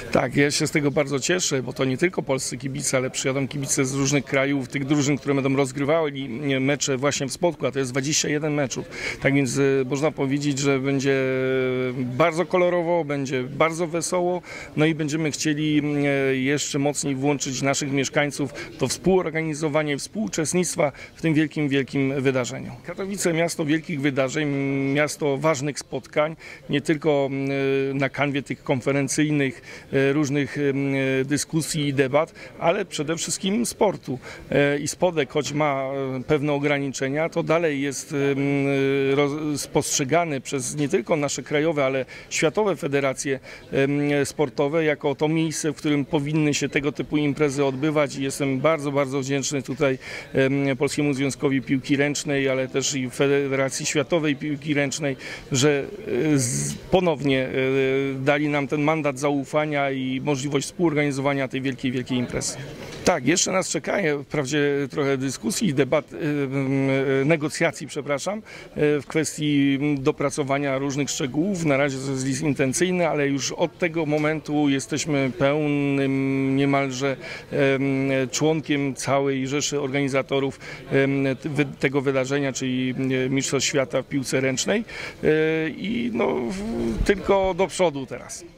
Tak, ja się z tego bardzo cieszę, bo to nie tylko polscy kibice, ale przyjadą kibice z różnych krajów, tych drużyn, które będą rozgrywały mecze właśnie w Spodku, a to jest 21 meczów. Tak więc można powiedzieć, że będzie bardzo kolorowo, będzie bardzo wesoło, no i będziemy chcieli jeszcze mocniej włączyć naszych mieszkańców do współorganizowania i współuczestnictwa w tym wielkim wydarzeniu. Katowice, miasto wielkich wydarzeń, miasto ważnych spotkań, nie tylko na kanwie tych konferencyjnych, różnych dyskusji i debat, ale przede wszystkim sportu. I Spodek, choć ma pewne ograniczenia, to dalej jest spostrzegany przez nie tylko nasze krajowe, ale światowe federacje sportowe jako to miejsce, w którym powinny się tego typu imprezy odbywać i jestem bardzo wdzięczny tutaj Polskiemu Związkowi Piłki Ręcznej, ale też i Federacji Światowej Piłki Ręcznej, że ponownie dali nam ten mandat zaufania i możliwość współorganizowania tej wielkiej imprezy. Tak, jeszcze nas czeka wprawdzie trochę dyskusji, debat, negocjacji, przepraszam, w kwestii dopracowania różnych szczegółów. Na razie to jest list intencyjny, ale już od tego momentu jesteśmy pełnym niemalże członkiem całej rzeszy organizatorów tego wydarzenia, czyli Mistrzostw Świata w piłce ręcznej i no, tylko do przodu teraz.